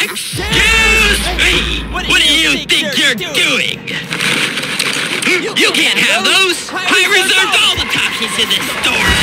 Excuse me! What do you think you're doing? You can't have those! I reserved all the takis in this store!